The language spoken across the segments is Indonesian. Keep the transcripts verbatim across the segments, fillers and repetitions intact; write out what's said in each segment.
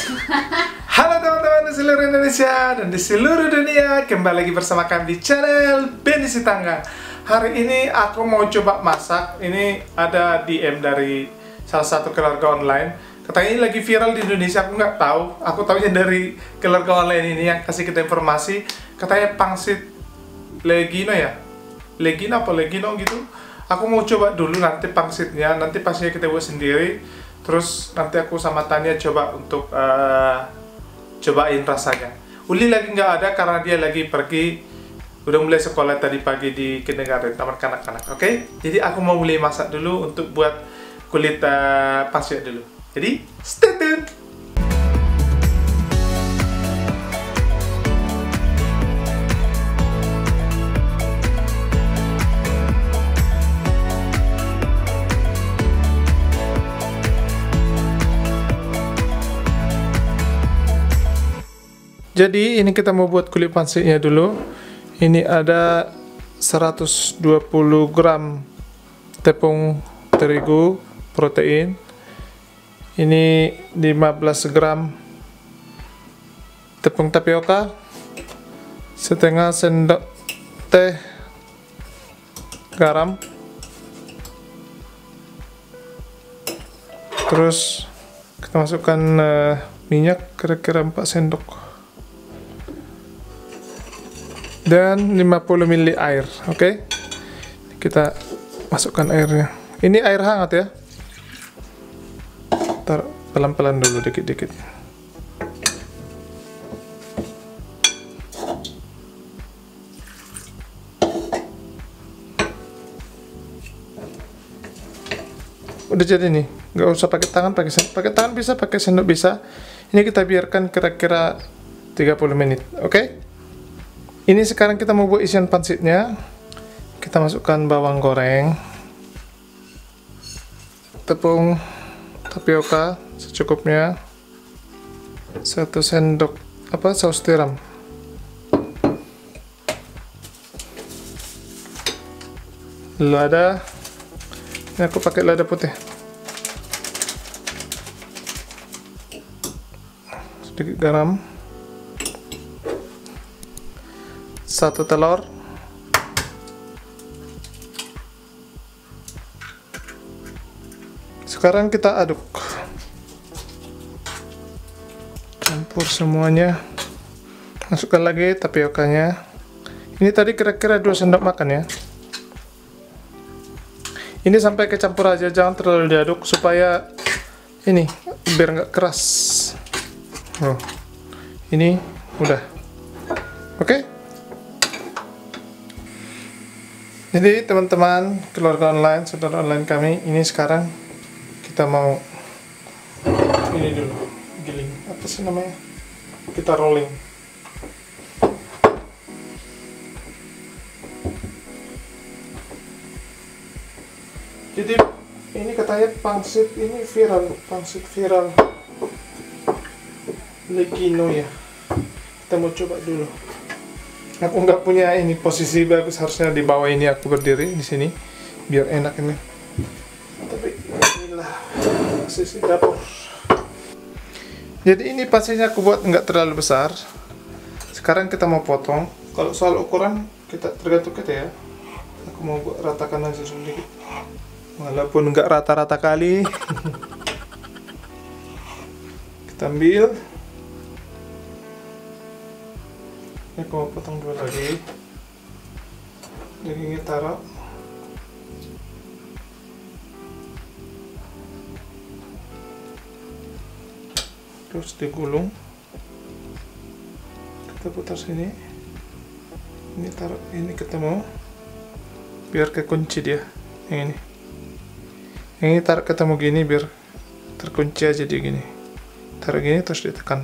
Halo teman-teman di seluruh Indonesia dan di seluruh dunia, kembali lagi bersama kami di channel Benny Sitanggang. Hari ini aku mau coba masak. Ini ada D M dari salah satu keluarga online. Katanya ini lagi viral di Indonesia, aku nggak tahu. Aku tahunya dari keluarga online ini yang kasih kita informasi. Katanya pangsit Legino ya? Legino apa Legino gitu. Aku mau coba dulu nanti pangsitnya, nanti pastinya kita buat sendiri. Terus nanti aku sama Tania coba untuk uh, cobain rasanya. Uli lagi nggak ada karena dia lagi pergi, udah mulai sekolah tadi pagi di kindergarten, taman kanak-kanak. Oke, okay? Jadi aku mau mulai masak dulu untuk buat kulit uh, pangsit dulu. Jadi stay tune. Jadi ini kita mau buat kulit pangsitnya dulu. Ini ada seratus dua puluh gram tepung terigu protein. Ini lima belas gram tepung tapioka, setengah sendok teh garam. Terus kita masukkan uh, minyak kira-kira empat sendok. Dan lima puluh mililiter air, oke? Okay? Kita masukkan airnya. Ini air hangat ya. Taruh pelan-pelan dulu, dikit-dikit. Udah jadi nih, nggak usah pakai tangan, pakai pakai tangan bisa, pakai sendok bisa. Ini kita biarkan kira-kira tiga puluh menit, oke? Okay? Ini sekarang kita mau buat isian pangsitnya. Kita masukkan bawang goreng, tepung tapioka secukupnya, satu sendok apa saus tiram, lada. Ini aku pakai lada putih, sedikit garam, satu telur, sekarang kita aduk, campur semuanya, masukkan lagi tapiokanya. Ini tadi kira-kira dua sendok makan ya. Ini sampai kecampur aja, jangan terlalu diaduk supaya ini biar nggak keras. Oh, ini udah oke. Okay? Jadi teman-teman keluarga online, saudara online kami, ini sekarang kita mau ini dulu, giling, apa sih namanya? Kita rolling. Jadi ini katanya pangsit ini viral, pangsit viral Legino ya. Kita mau coba dulu. Aku nggak punya ini posisi bagus, harusnya di bawah ini aku berdiri di sini biar enak ini. Tapi inilah posisi dapur. Jadi ini pastinya aku buat nggak terlalu besar. Sekarang kita mau potong. Kalau soal ukuran kita tergantung kita ya. Aku mau buat ratakan aja sedikit. Walaupun nggak rata-rata kali. Kita ambil. Ini aku mau potong dua lagi. Dagingnya taruh. Terus digulung. Kita putar sini. Ini taruh, ini ketemu. Biar kekunci dia. Yang ini. Yang ini taruh ketemu gini biar terkunci aja dia gini. Taruh gini terus ditekan.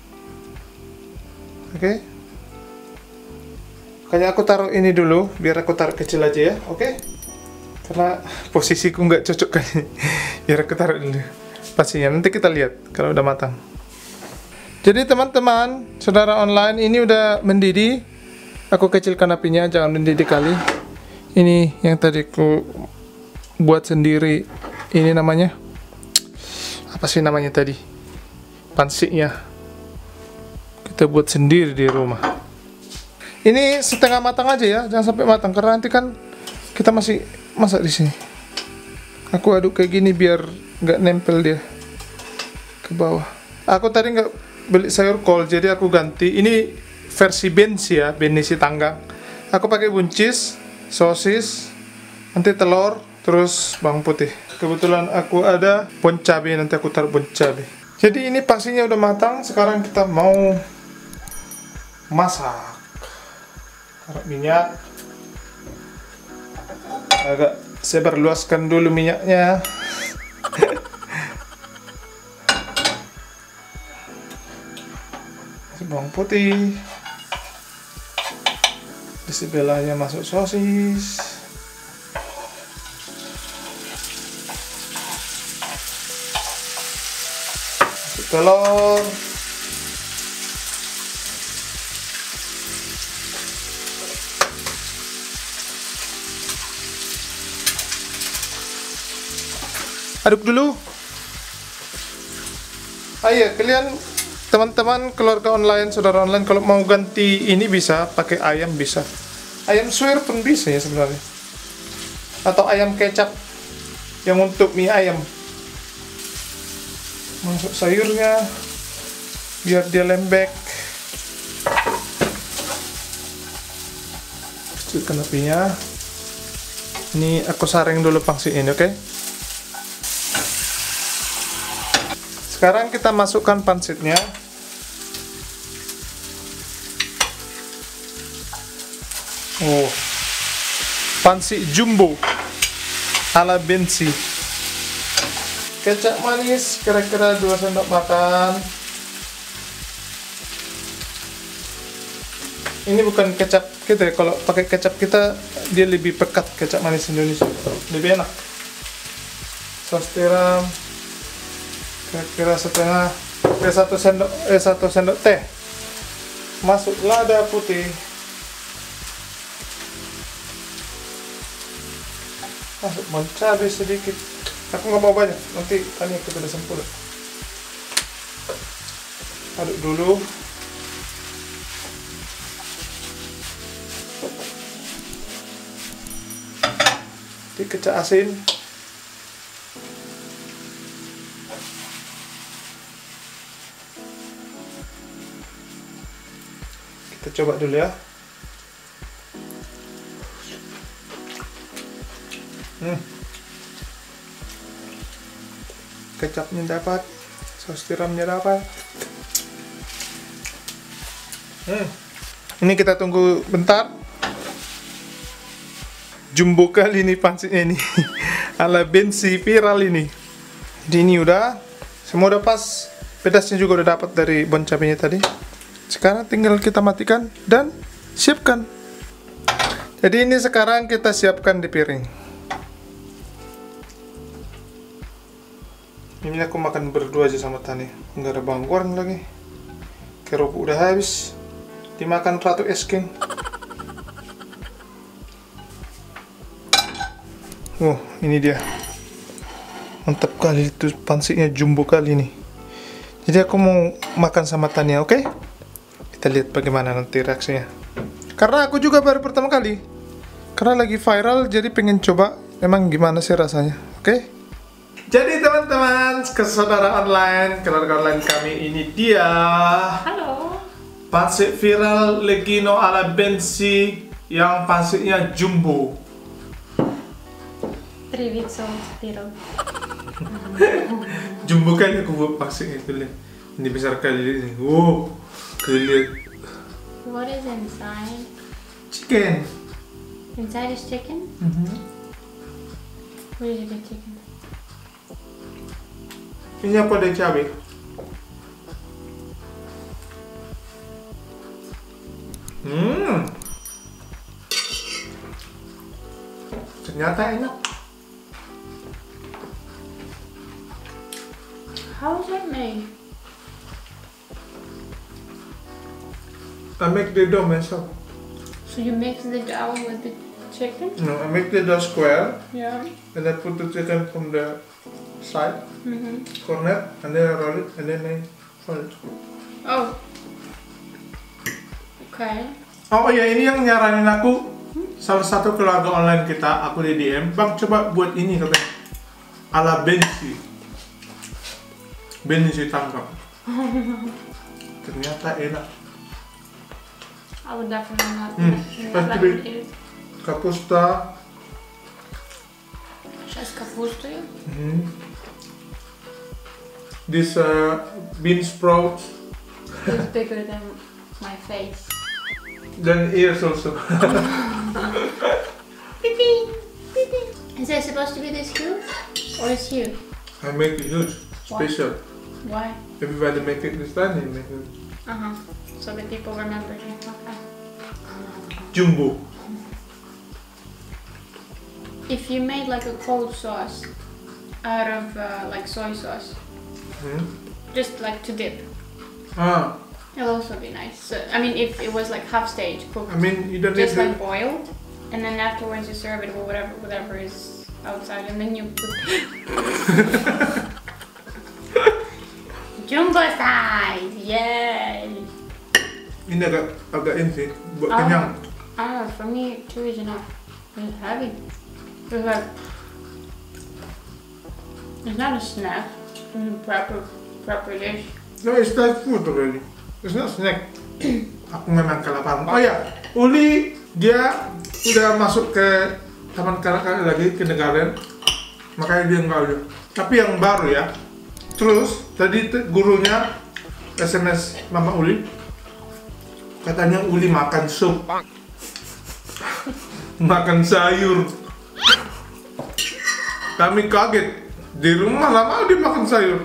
Oke? Okay? Makanya aku taruh ini dulu, biar aku taruh kecil aja ya, oke? Okay? Karena posisiku nggak cocok kan, biar aku taruh dulu. Pastinya nanti kita lihat kalau udah matang. Jadi teman-teman, saudara online, ini udah mendidih. Aku kecilkan apinya, jangan mendidih kali. Ini yang tadi aku buat sendiri. Ini namanya apa sih namanya tadi? pansiknya. Kita buat sendiri di rumah. Ini setengah matang aja ya, jangan sampai matang karena nanti kan kita masih masak di sini. Aku aduk kayak gini biar nggak nempel dia ke bawah. Aku tadi nggak beli sayur kol, jadi aku ganti. Ini versi Bensi ya, Bensi Tanggang. Aku pakai buncis, sosis, nanti telur, terus bawang putih. Kebetulan aku ada bon cabe, nanti aku taruh bon cabe. Jadi ini pastinya udah matang. Sekarang kita mau masak. Taruh minyak. Agak sebarluaskan dulu minyaknya. Bawang putih. Di sebelahnya masuk sosis. Masuk telur. Aduk dulu. Ayo kalian teman-teman keluarga online, saudara online, kalau mau ganti ini bisa pakai ayam, bisa ayam suwir pun bisa ya sebenarnya, atau ayam kecap yang untuk mie ayam. Masuk sayurnya biar dia lembek. Kecilkan apinya. Ini aku saring dulu pangsit ini, oke? Okay? Sekarang kita masukkan pansitnya. Oh, pansit jumbo ala Bensi. Kecap manis kira-kira dua sendok makan. Ini bukan kecap kita ya, kalau pakai kecap kita dia lebih pekat, kecap manis Indonesia lebih enak. Saus tiram kira-kira setengah, eh satu sendok, eh satu sendok teh. Masuk lada putih. Masuk bon cabe sedikit. Aku nggak mau banyak, nanti tanya kita udah sempurna. Aduk dulu. Nanti kecap asin. Kita coba dulu ya. Hmm. Kecapnya dapat, saus tiramnya dapat. Hmm. Ini kita tunggu bentar. Jumbo kali ini pansitnya ini. Ala Bensi viral ini. Jadi ini udah, semua udah pas. Pedasnya juga udah dapat dari bon cabenya tadi. Sekarang tinggal kita matikan dan siapkan. Jadi ini sekarang kita siapkan di piring. Ini aku makan berdua aja sama Tani. Nggak ada bawang goreng lagi. Kerupuk udah habis. Dimakan Ratu Es King. Oh, ini dia. Mantap kali itu pansitnya, jumbo kali ini. Jadi aku mau makan sama Tania, oke? Okay? Kita lihat bagaimana nanti reaksinya. Karena aku juga baru pertama kali. Karena lagi viral, jadi pengen coba emang gimana sih rasanya, oke? Okay? Jadi teman-teman, saudara online, keluarga online kami, ini dia. Halo. Pansit viral Legino ala Bensi yang pansitnya jumbo. Привет, sobat viral. Jumbo kali aku buat pansitnya itu lihat. Ini besar kali ini. Wow, kalian. What is inside? Chicken. Inside is chicken? Mm-hmm. Where did you get chicken? Ini apa ada cabai? Hmm. Ternyata enak. How is it made? I make the dough myself. So you mix the dough with the chicken? No, I make the dough square, Yeah. and I put the chicken from the side, Mm-hmm. corner, and then I roll it, and then I Oh. Okay. Oh ya, ini yang nyaranin aku salah satu keluarga online kita, aku di D M, bang coba buat ini katanya ala Bensi Bensi tangkap. Ternyata enak. I would definitely not, Hmm, not pasti like it. Kapusta. Сейчас капусту. Hmm. This uh, bean sprouts. It's bigger than my face. Dan ears also. Pipi, pipi. Is it supposed to be this huge or is huge? I make it huge, special. Why? Everybody make it this time, they make it Uh huh. So that people remember you. Okay. jumbo. If you made like a cold sauce out of uh, like soy sauce, Hmm? just like to dip, Ah, it'll also be nice. So, I mean, if it was like half stage cooked, I mean you don't need just like to. boiled, and then afterwards you serve it with whatever whatever is outside, and then you put jumbo size, yay! Ini agak agak ini sih, buat Oh. kenyang. I don't know. For me, two is enough. It's heavy. It's like it's not a snack. It's a proper proper dish. No, it's like food already. It's not snack. Aku memang kelaparan. Oh ya, Uli dia udah masuk ke taman kanak-kanak lagi, kindergarten. Makanya dia nggak ada. Tapi yang baru ya. Terus tadi tuh gurunya S M S Mama Uli. Katanya Uli makan sup. Makan sayur. Kami kaget. Di rumah lama dia makan sayur.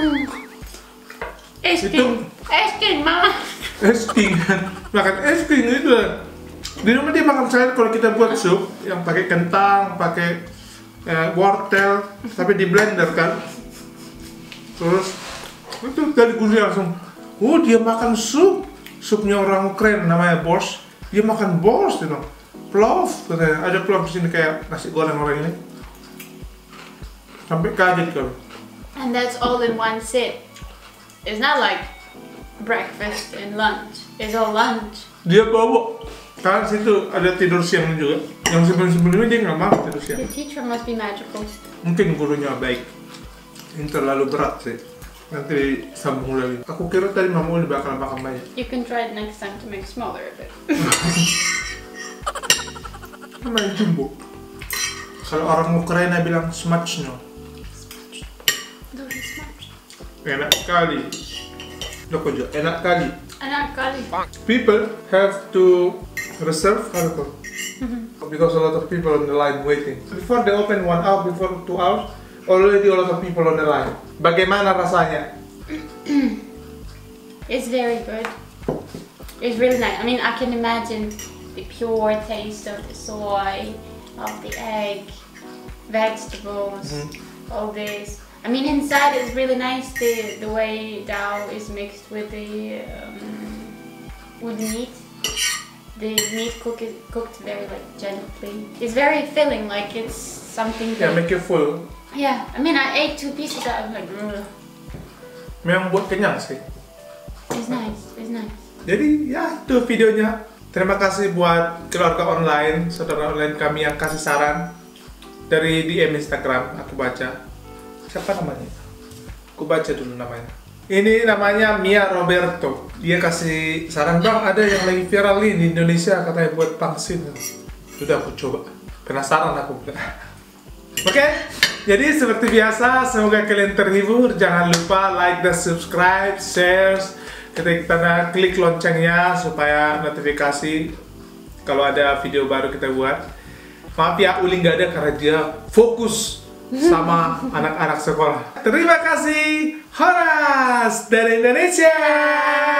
Es Itu- krim. Es krim, mama. Es krim, makan es krim itu. Di rumah dia makan sayur kalau kita buat sup yang pakai kentang, pakai eh, wortel, tapi di blender kan. Terus itu dari guru langsung, oh dia makan sup, supnya orang Ukraina namanya borscht. Dia makan borscht, you know. Plov, katanya. Ada plov di sini kayak nasi goreng orang ini. Sampai kaget kami. And that's all in one sit. It's not like breakfast and lunch. It's all lunch. Dia bawa, kan situ ada tidur siang juga. Yang sebelum-sebelumnya dia nggak mau tidur siang. The teacher must be magical. Mungkin gurunya baik. Ini terlalu berat sih. Nanti sambung lagi. Aku kira tadi Mama Uli bakal makan banyak. You can try it next time to make smaller of it. Namanya jumbo. Kalau orang Ukraina bilang smaczno. Дуже смачно. Enak sekali. Loko jo, enak kali. Enak kali. People have to reserve alcohol. Because a lot of people on the line waiting. Before they open one hour, before two hours, already a lot of people on the line. Bagaimana rasanya? It's very good. It's really nice. I mean, I can imagine the pure taste of the soy, of the egg, vegetables, all this. I mean, inside it's really nice. The the way dough is mixed with the um, with meat. The meat cook is cooked very like gently. It's very filling. Like it's something. Ya, That, make you full. yeah. I mean, I ate two pieces. I was like, "Ugh." Memang buat kenyang sih. It's nice. It's nice. Jadi ya itu videonya. Terima kasih buat keluarga online, saudara online kami yang kasih saran dari D M Instagram. Aku baca. Siapa namanya? Aku baca dulu namanya. Ini namanya Mia Roberto. Dia kasih saran, bang ada yang lagi viral nih di Indonesia katanya buat pangsit. Sudah aku coba. Penasaran aku. Oke, jadi seperti biasa semoga kalian terhibur. Jangan lupa like dan subscribe, share. Kita klik loncengnya supaya notifikasi kalau ada video baru kita buat. Maaf ya, Uli nggak ada karena dia fokus sama anak-anak sekolah. Terima kasih, Horas dari Indonesia.